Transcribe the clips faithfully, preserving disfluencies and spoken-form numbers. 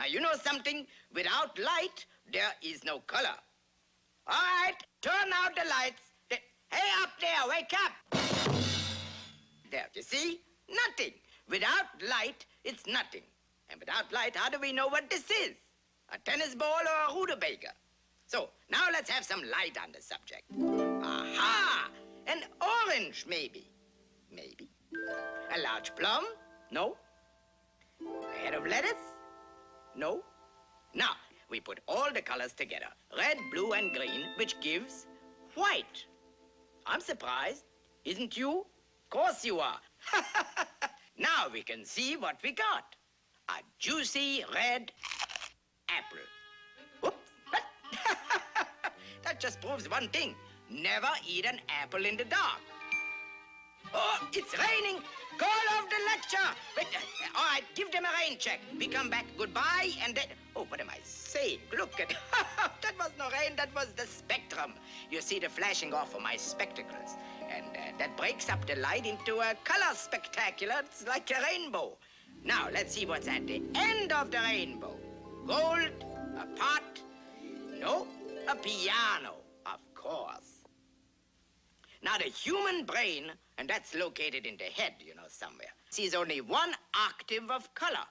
Now, you know something? Without light, there is no color. All right, turn out the lights. Hey, up there, wake up! There, you see? Nothing. Without light, it's nothing. And without light, how do we know what this is? A tennis ball or a Rutabaga? So, now let's have some light on the subject. Aha! An orange, maybe. Maybe. A large plum? No. A head of lettuce? No. Now, we put all the colors together. Red, blue, and green, which gives white. I'm surprised. Isn't you? Of course you are. Now we can see what we got. A juicy red apple. Whoops. That just proves one thing. Never eat an apple in the dark. Oh, it's raining. Call off the lecture. Wait, uh, all right, give them a rain check. We come back, goodbye, and then... Oh, what am I saying? Look at... That was no rain, that was the spectrum. You see the flashing off of my spectacles. And uh, that breaks up the light into a color spectacular. It's like a rainbow. Now, let's see what's at the end of the rainbow. Gold, a pot, no, a piano, of course. Now, the human brain, and that's located in the head, you know, somewhere, sees only one octave of color.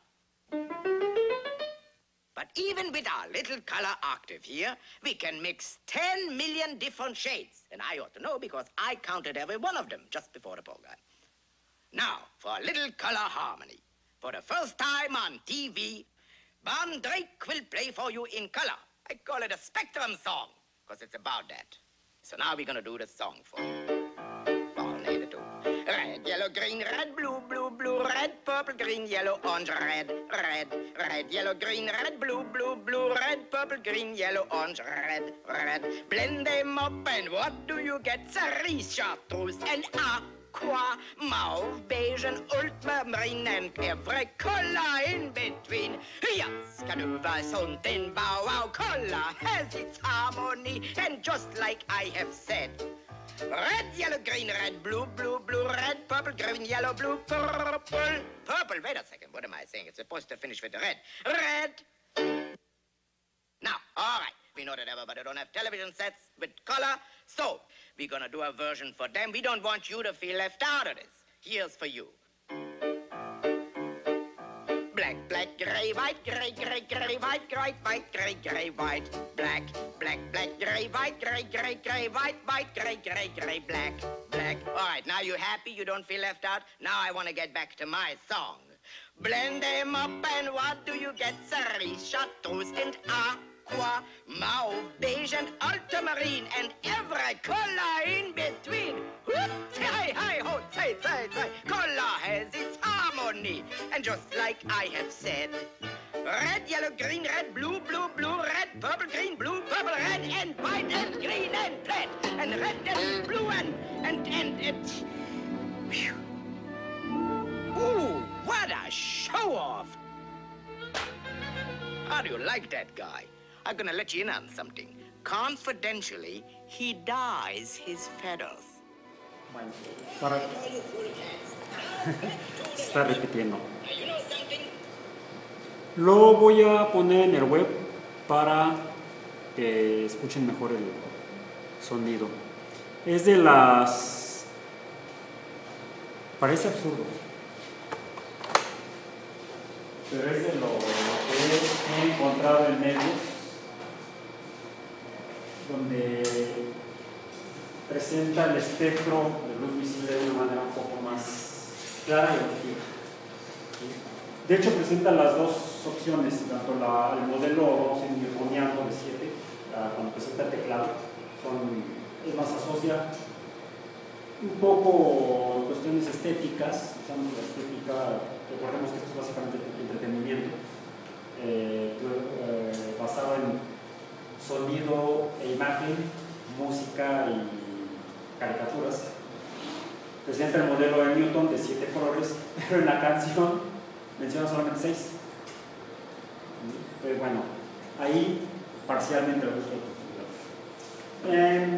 But even with our little color octave here, we can mix ten million different shades. And I ought to know because I counted every one of them just before the program. Now, for a little color harmony. For the first time on T V, Bon Drake will play for you in color. I call it a spectrum song, because it's about that. So now we're going to do the song for you. One, eight, two. Red, yellow, green, red, blue, blue, blue, red, purple, green, yellow, orange, red, red, red, yellow, green, red, blue, blue, blue, red, purple, green, yellow, orange, red, red. Blend them up and what do you get? Cerise, chartreuse, and aqua, mauve, beige, and ultramarine, and every color in between. Yes, Canuva, something, bow wow, color has its harmony, and just like I have said, red, yellow, green, red, blue, blue, blue, red, purple, green, yellow, blue, purple, purple. Wait a second, what am I saying? It's supposed to finish with the red. Red. Now, all right, we know that everybody don't have television sets with color, so we're gonna do a version for them. We don't want you to feel left out of this. Here's for you. Black, black, gray, white, gray, gray, gray, white, gray, white, gray, gray, white, black, black, black, gray, white, gray, gray, gray, white, white, gray, gray, gray, black, black. All right, now you happy? You don't feel left out? Now I want to get back to my song. Blend them up and what do you get? Cerise, chartreuse, and aqua, mauve, beige, and ultramarine, and every color in between. Whoop, hi, hi, ho, say, say, say. Color has its harmony, and just like I have said, red, yellow, green, red, blue, blue, blue, red, purple, green, blue, purple, red, and white, and green, and red, and red, and blue, and, and, and, it. Whew. Ooh, what a show-off! How do you like that guy? I'm gonna let you in on something. Confidentially, he dyes his feathers. Bueno, para... Está repitiendo. Lo voy a poner en el web para que escuchen mejor el sonido. Es de las... Parece absurdo, pero es de lo que he encontrado en medios donde presenta el espectro de luz visible de una manera un poco más clara y objetiva. De hecho, presenta las dos opciones, tanto la, el modelo newtoniano de siete, cuando presenta el teclado, son, es más asocia un poco cuestiones estéticas, usamos la estética, recordemos que esto es básicamente entretenimiento, eh, eh, basado en sonido e imagen, música y caricaturas. Presenta el modelo de Newton de siete colores, pero en la canción menciona solamente seis. Pues bueno, ahí parcialmente lo gusto. Eh,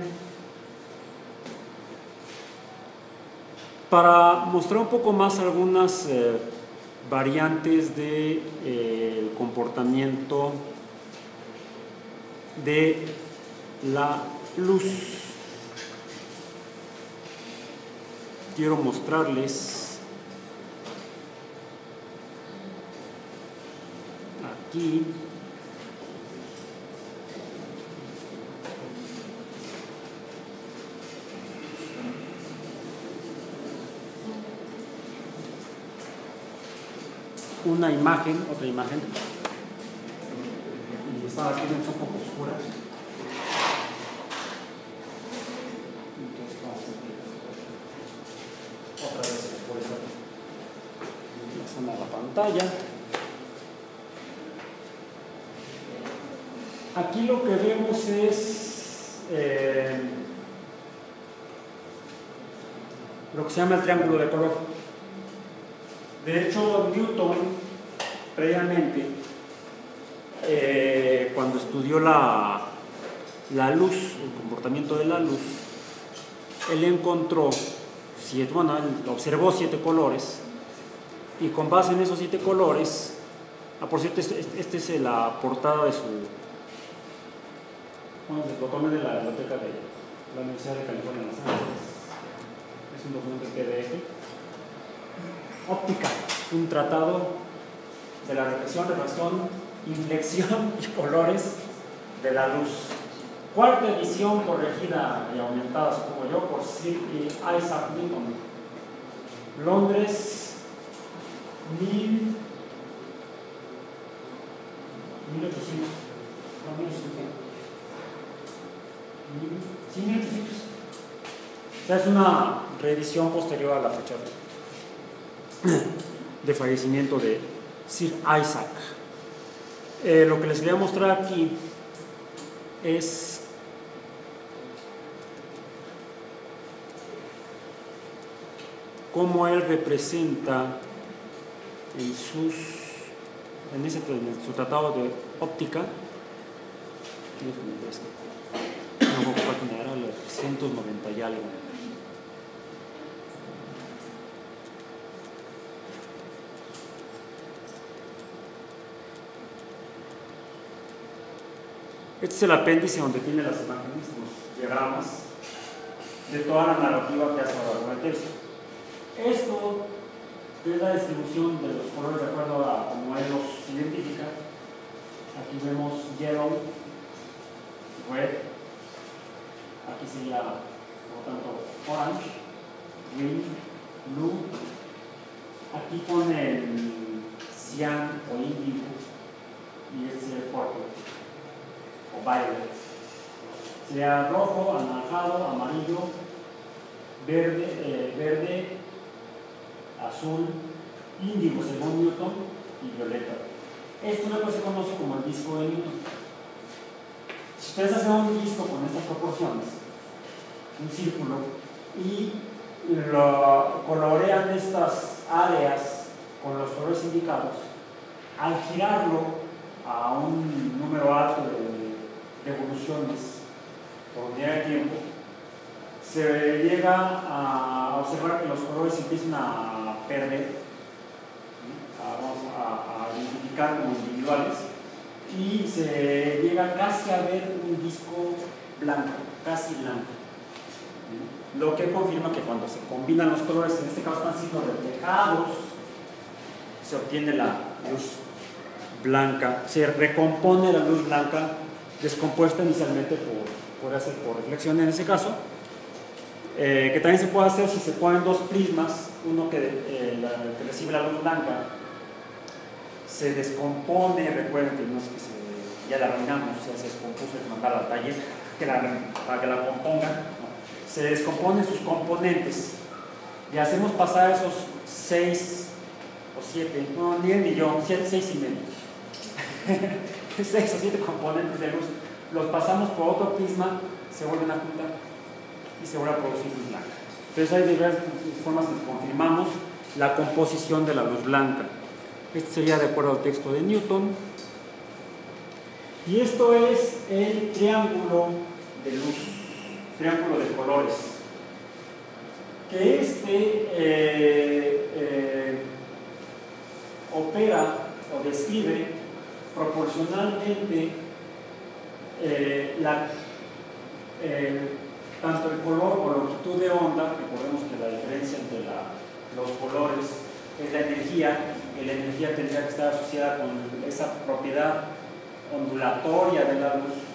para mostrar un poco más algunas eh, variantes de eh, comportamiento de la luz. Quiero mostrarles aquí una imagen, otra imagen, y esta aquí es un poco oscura. Entonces vamos a otra vez por esa la zona de la pantalla. Aquí lo que vemos es eh, lo que se llama el triángulo de color. De hecho, Newton, previamente, eh, cuando estudió la, la luz, el comportamiento de la luz, él encontró, siete, bueno, él observó siete colores, y con base en esos siete colores, ah, por cierto, esta este es la portada de su, bueno, lo tomé de la biblioteca de la Universidad de California en Los Ángeles, es un documento en P D F. Óptica, un tratado de la reflexión, refracción, inflexión y colores de la luz. Cuarta edición corregida y aumentada, supongo yo, por Sir Isaac Newton. Londres, mil, mil ochocientos. No, mil ochocientos. Sí, mil ochocientos. O sea, es una reedición posterior a la fecha de de fallecimiento de Sir Isaac. Eh, lo que les voy a mostrar aquí es cómo él representa en sus en, ese, en su tratado de óptica, no, página era la trescientos noventa y algo. Este es el apéndice donde tiene las imágenes, los diagramas de toda la narrativa que hace a lo largo del texto. Esto es la distribución de los colores de acuerdo a cómo él los identifica. Aquí vemos yellow, red, aquí sería, por lo tanto, orange, green, blue. Aquí pone el cian o índigo y este es el purple o violet. Sería rojo, anaranjado, amarillo, verde, eh, verde, azul, índigo según Newton y violeta. Esto es lo que se conoce como el disco de Newton. Si ustedes hacen un disco con estas proporciones, un círculo, y lo colorean estas áreas con los colores indicados, al girarlo a un número alto de de evoluciones por unidad de tiempo, se llega a observar que los colores empiezan a perder, a, vamos a, a identificar como individuales, y se llega casi a ver un disco blanco, casi blanco. Lo que confirma que cuando se combinan los colores, en este caso están siendo reflejados, se obtiene la luz blanca, se recompone la luz blanca descompuesta inicialmente por, por hacer por reflexión en ese caso, eh, que también se puede hacer si se ponen dos prismas, uno que, eh, la, que recibe la luz blanca se descompone, recuerden que no es que se, ya la arruinamos, ya se descompuso el mandar al taller que la, para que la compongan, no. Se descomponen sus componentes y hacemos pasar esos seis o siete, no, ni el millón, siete, seis y medio seis o siete componentes de luz, los pasamos por otro prisma, se vuelven a juntar y se vuelve a producir luz blanca. Entonces hay diversas formas en que confirmamos la composición de la luz blanca. Este sería de acuerdo al texto de Newton. Y esto es el triángulo de luz, triángulo de colores. Que este eh, eh, describe proporcionalmente eh, la, eh, tanto el color o longitud de onda. Recordemos que la diferencia entre la, los colores es la energía, y la energía tendría que estar asociada con esa propiedad ondulatoria de la luz,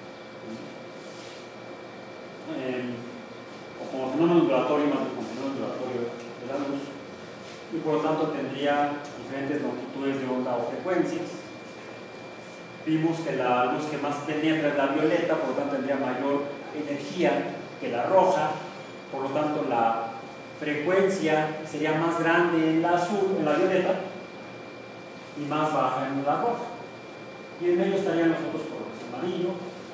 eh, o como fenómeno ondulatorio, más que como fenómeno ondulatorio de la luz, y por lo tanto tendría diferentes longitudes de onda o frecuencias. Vimos que la luz que más penetra es la violeta, por lo tanto tendría mayor energía que la roja, por lo tanto la frecuencia sería más grande en la azul, en la violeta, y más baja en la roja. Y en medio estarían los otros colores: amarillo,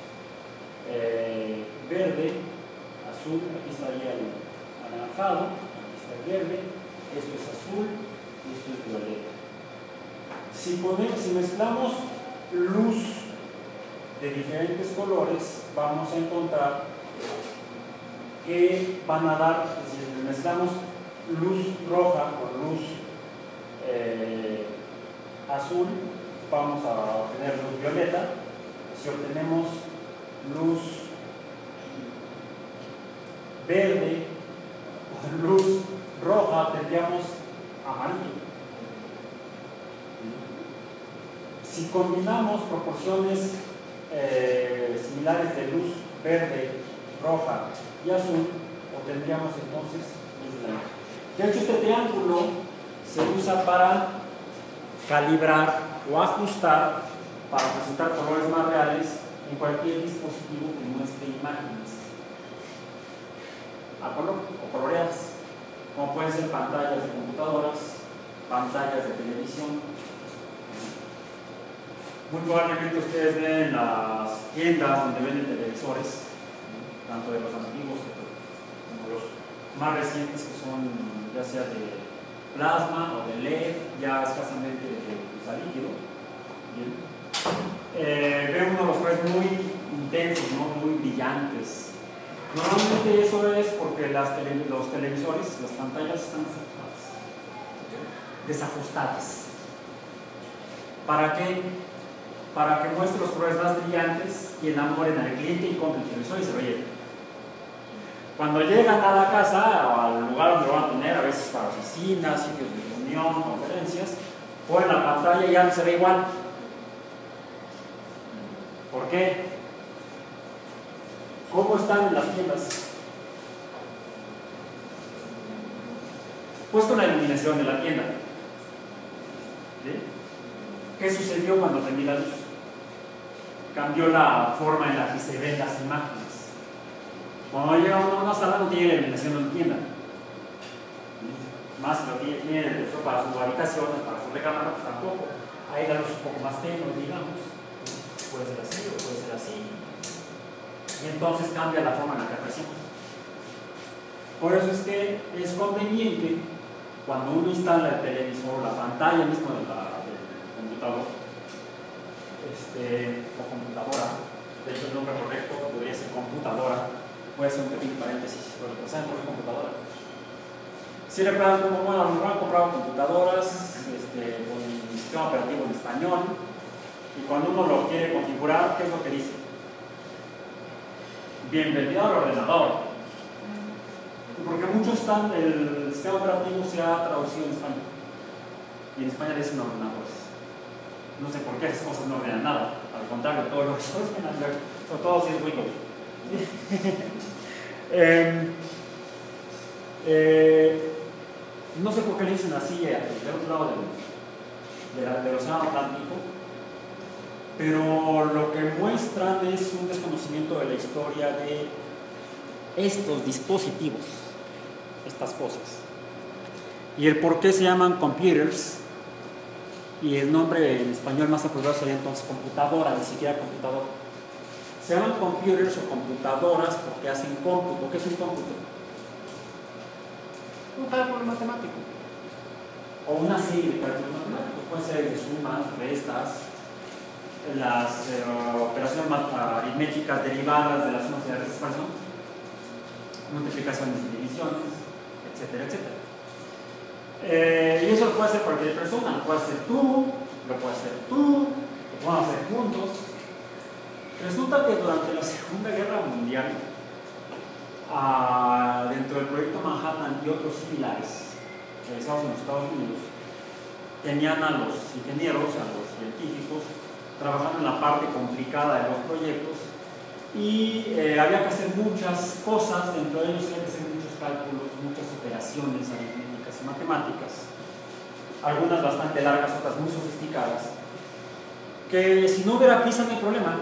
eh, verde, azul, aquí estaría el anaranjado, aquí está el verde, esto es azul y esto es violeta. Si, ponemos, si mezclamos luz de diferentes colores, vamos a encontrar que van a dar, si mezclamos luz roja con luz eh, azul, vamos a obtener luz violeta. Si obtenemos luz verde con luz roja, tendríamos amarillo. Si combinamos proporciones eh, similares de luz verde, roja y azul, obtendríamos entonces luz blanca. De hecho, este triángulo se usa para calibrar o ajustar para presentar colores más reales en cualquier dispositivo que muestre imágenes a color o coloreadas, como pueden ser pantallas de computadoras, pantallas de televisión. Muy probablemente ustedes ven las tiendas donde venden televisores, tanto de los antiguos como los más recientes, que son ya sea de plasma o de L E D, ya escasamente de luz líquido. Bien. Eh, ven uno de los colores muy intensos, ¿no? Muy brillantes. Normalmente eso es porque las tele, los televisores, las pantallas están desajustadas. desajustadas. ¿Para qué? Para que muestre los colores más brillantes y enamoren al cliente y compre el televisor y se lo lleven. Cuando llegan a la casa o al lugar donde lo van a tener, a veces para oficinas, sitios de reunión, conferencias, ponen la pantalla y ya no se ve igual. ¿Por qué? ¿Cómo están en las tiendas? Pues con la iluminación de la tienda. ¿Sí? ¿Qué sucedió cuando prendí la luz? Cambió la forma en la que se ven las imágenes. Cuando llega uno a una sala no tiene la iluminación de una tienda. Más lo que tiene el televisor para su habitación, para su recámara, pues tampoco. Ahí la luz un poco más tenue, digamos. Puede ser así o puede ser así. Y entonces cambia la forma en la que apreciamos. Por eso es que es conveniente, cuando uno instala el televisor, la pantalla misma de la, del computador, este, o computadora, de hecho el nombre correcto podría ser computadora, voy a hacer un pequeño paréntesis histórico. ¿Saben por qué computadora? Si le preguntan como, bueno, nos han comprado computadoras este, con un sistema operativo en español, y cuando uno lo quiere configurar, ¿qué es lo que dice? Bienvenido al ordenador. Porque muchos están, el sistema operativo se ha traducido en español. Y en España le dicen ordenadores. No sé por qué esas cosas no ordenan nada. Al contrario, todo lo que se ordenan, sobre todo si es Windows. eh, eh, no sé por qué le dicen así del otro lado del, de la, del océano Atlántico, pero lo que muestran es un desconocimiento de la historia de estos dispositivos, estas cosas, y el por qué se llaman computers, y el nombre en español más apropiado sería entonces computadora, ni siquiera computador. Se llaman computers o computadoras porque hacen cómputo. ¿Qué es un cómputo? Un cálculo matemático o una serie de cálculos matemáticos. Pueden ser de sumas, restas, las eh, operaciones aritméticas derivadas de las sumas y las restas, ¿no? Multiplicaciones y divisiones, etcétera, etcétera. Eh, y eso lo puede hacer cualquier persona, lo puede hacer tú, lo puedes hacer tú, lo podemos hacer juntos. Resulta que durante la Segunda Guerra Mundial, ah, dentro del proyecto Manhattan y otros similares realizados en los Estados Unidos, tenían a los ingenieros, a los científicos, trabajando en la parte complicada de los proyectos y eh, había que hacer muchas cosas, dentro de ellos había que hacer muchos cálculos, muchas operaciones aritméticas y matemáticas, algunas bastante largas, otras muy sofisticadas, que si no hubiera prisa no hay problema.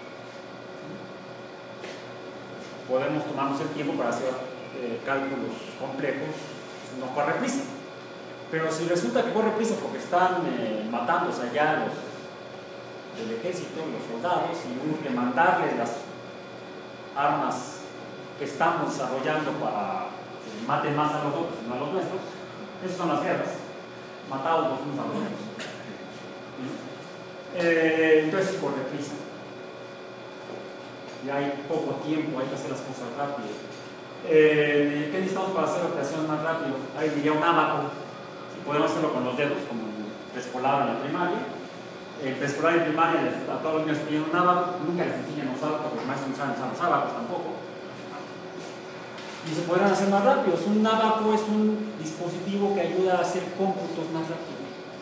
Podemos tomarnos el tiempo para hacer eh, cálculos complejos, no corre prisa. Pero si resulta que corre prisa porque están eh, matándose allá los del ejército, los soldados, y urge mandarles las armas que estamos desarrollando para que maten más a los otros, no a los nuestros, esas son las guerras, matados los unos a los otros. Eh, entonces corre prisa. Y hay poco tiempo, hay que hacer las cosas rápido. Eh, ¿Qué necesitamos para hacer la operación más rápido? Ahí diría un abaco. Si podemos hacerlo con los dedos, como en preescolar en la primaria. En preescolar y primaria a todos los niños piden un abaco, nunca les enseñan los abacos, porque los maestros no saben usar los abacos tampoco. Y se podrán hacer más rápidos. Un abaco es un dispositivo que ayuda a hacer cómputos más rápido.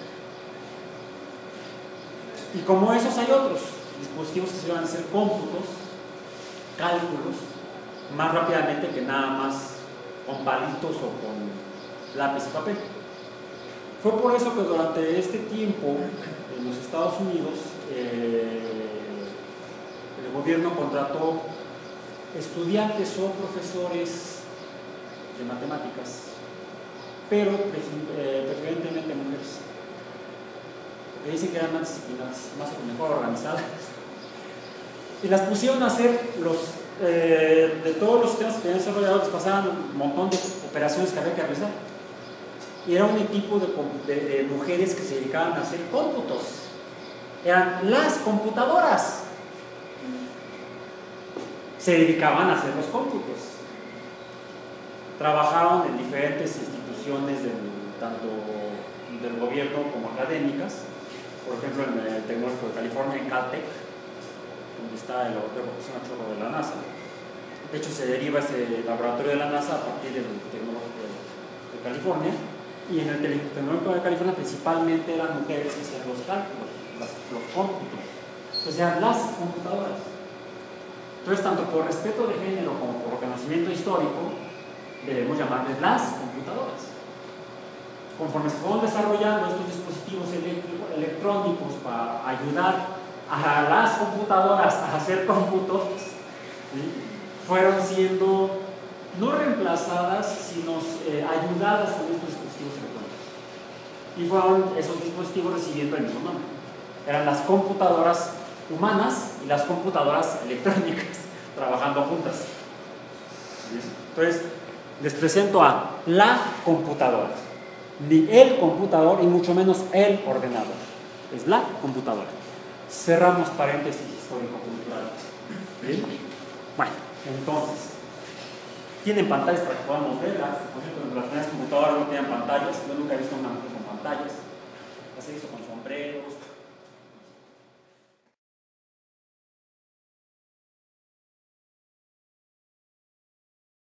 Y como esos hay otros dispositivos que se van a hacer cómputos, cálculos, más rápidamente que nada más con palitos o con lápiz y papel. Fue por eso que durante este tiempo en los Estados Unidos eh, el gobierno contrató estudiantes o profesores de matemáticas, pero eh, preferentemente mujeres, porque dicen que eran más disciplinadas, más o mejor organizadas, y las pusieron a hacer los eh, de todos los sistemas que tenían desarrollados, les pasaban un montón de operaciones que había que realizar. Y era un equipo de, de, de mujeres que se dedicaban a hacer cómputos. Eran las computadoras. Se dedicaban a hacer los cómputos. Trabajaron en diferentes instituciones del, tanto del gobierno como académicas. Por ejemplo, en el Tecnológico de California, en Caltech, donde está el laboratorio de chorro de la NASA. De hecho, se deriva ese laboratorio de la NASA a partir del Tecnológico de, de California. Y en el Tecnológico de California principalmente eran mujeres que hacían los cálculos, las, los cómputos, o sea, las computadoras. Entonces, tanto por respeto de género como por conocimiento histórico, debemos llamarles las computadoras. Conforme se fueron desarrollando estos dispositivos electrónicos para ayudar a las computadoras a hacer cómputos, ¿sí?, fueron siendo no reemplazadas, sino eh, ayudadas con estos dispositivos electrónicos. Y fueron esos dispositivos recibiendo el mismo nombre. Eran las computadoras humanas y las computadoras electrónicas trabajando juntas. Entonces, les presento a la computadora. Ni el computador y mucho menos el ordenador. Es la computadora. Cerramos paréntesis histórico-culturales. ¿Sí? Bueno, entonces, tienen pantallas para que podamos verlas. Por ejemplo, las primeras computadoras no tenían pantallas. Yo nunca he visto una con pantallas. Las he visto con sombreros,